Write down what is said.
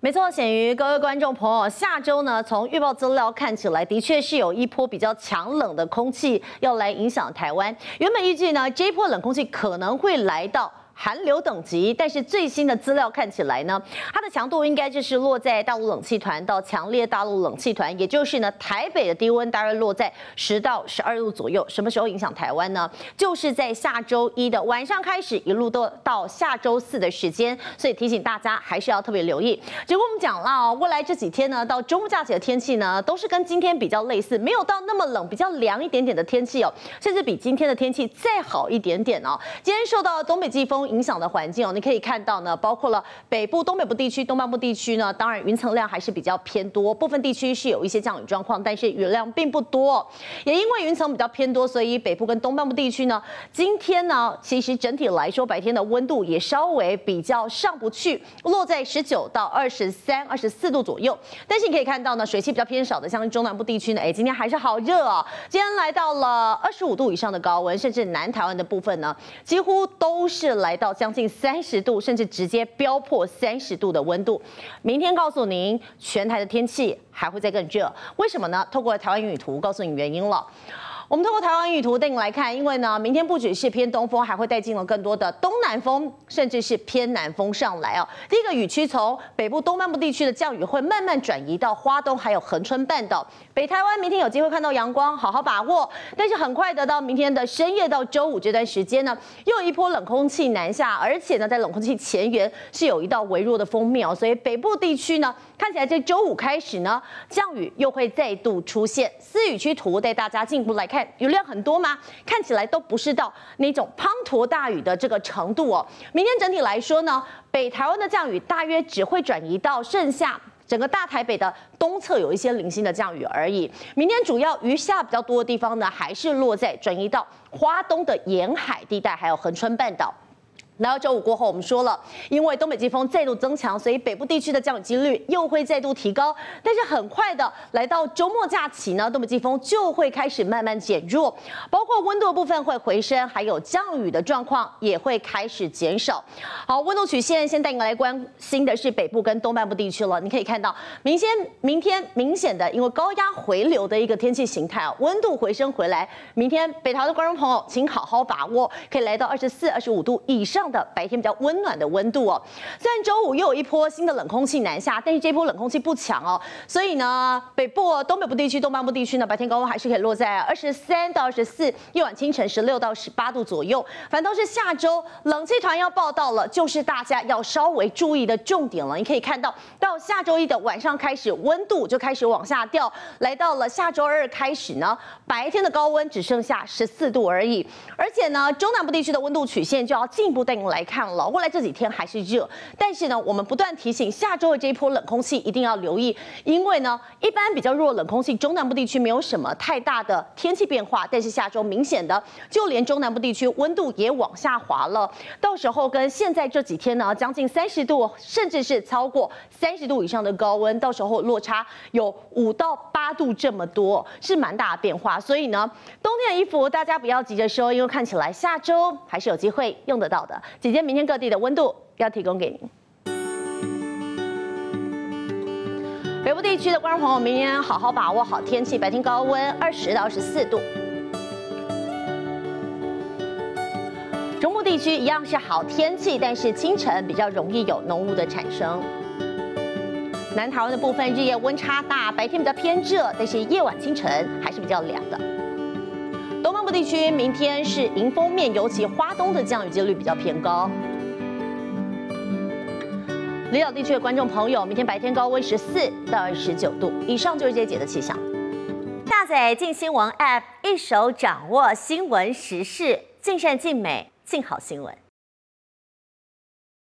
没错，显于各位观众朋友，下周呢，从预报资料看起来，的确是有一波比较强冷的空气要来影响台湾。原本预计呢，这一波冷空气可能会来到寒流等级，但是最新的资料看起来呢，它的强度应该就是落在大陆冷气团到强烈大陆冷气团，也就是呢，台北的低温大约落在10到12度左右。什么时候影响台湾呢？就是在下周一的晚上开始，一路到下周4的时间。所以提醒大家还是要特别留意。结果我们讲了哦，未来这几天呢，到周末假期的天气呢，都是跟今天比较类似，没有到那么冷，比较凉一点点的天气哦，甚至比今天的天气再好一点点哦。今天受到东北季风影响的环境哦，你可以看到呢，包括了北部、东北部地区、东半部地区呢，当然云层量还是比较偏多，部分地区是有一些降雨状况，但是雨量并不多。也因为云层比较偏多，所以北部跟东半部地区呢，今天呢，其实整体来说，白天的温度也稍微比较上不去，落在19到23、24度左右。但是你可以看到呢，水汽比较偏少的，像中南部地区呢，今天还是好热哦，今天来到了25度以上的高温，甚至南台湾的部分呢，几乎都是来到将近30度，甚至直接飙破30度的温度。明天告诉您，全台的天气还会再更热，为什么呢？透过台湾云雨图告诉你原因了。我们透过台湾雨图带你来看，因为呢，明天不只是偏东风，还会带进了更多的东南风，甚至是偏南风上来哦。第一个雨区从北部东半部地区的降雨会慢慢转移到花东，还有恒春半岛。北台湾明天有机会看到阳光，好好把握。但是很快的到明天的深夜到周五这段时间呢，又有一波冷空气南下，而且呢，在冷空气前缘是有一道微弱的锋面哦，所以北部地区呢，看起来在周五开始呢，降雨又会再度出现。4雨区图带大家进一步来看。雨量很多吗？看起来都不是到那种滂沱大雨的这个程度哦。明天整体来说呢，北台湾的降雨大约只会转移到剩下整个大台北的东侧有一些零星的降雨而已。明天主要雨下比较多的地方呢，还是落在转移到花东的沿海地带，还有恒春半岛。来到周五过后，我们说了，因为东北季风再度增强，所以北部地区的降雨几率又会再度提高。但是很快的来到周末假期呢，东北季风就会开始慢慢减弱，包括温度的部分会回升，还有降雨的状况也会开始减少。好，温度曲线先带你来关心的是北部跟东半部地区了。你可以看到，明天明显的因为高压回流的一个天气形态啊，温度回升回来，明天北台的观众朋友请好好把握，可以来到24、25度以上的白天比较温暖的温度哦。虽然周五又有一波新的冷空气南下，但是这波冷空气不强哦，所以呢，北部、东北部地区、东半部地区呢，白天高温还是可以落在23到24，夜晚清晨16到18度左右。反倒是下周冷气团要报到了，就是大家要稍微注意的重点了。你可以看到，到下周一的晚上开始，温度就开始往下掉，来到了下周2开始呢，白天的高温只剩下14度而已。而且呢，中南部地区的温度曲线就要进一步带你来看了。未来这几天还是热，但是呢，我们不断提醒，下周的这一波冷空气一定要留意，因为呢，一般比较弱的冷空气，中南部地区没有什么太大的天气变化，但是下周明显的，就连中南部地区温度也往下滑了。到时候跟现在这几天呢，将近30度，甚至是超过30度以上的高温，到时候落差有5到8度这么多，是蛮大的变化。所以呢，冬天的衣服大家不要急着收，因为看起来下周还是有机会用得到的。几天明天各地的温度要提供给您。北部地区的观众朋友，明天好好把握好天气，白天高温20到24度。中部地区一样是好天气，但是清晨比较容易有浓雾的产生。南台湾的部分日夜温差大，白天比较偏热，但是夜晚清晨还是比较凉的。东半部地区明天是迎风面，尤其花东的降雨几率比较偏高。离岛地区的观众朋友，明天白天高温14到19度。以上就是这一节的气象。下载镜新闻 App， 一手掌握新闻时事，尽善尽美，尽好新闻。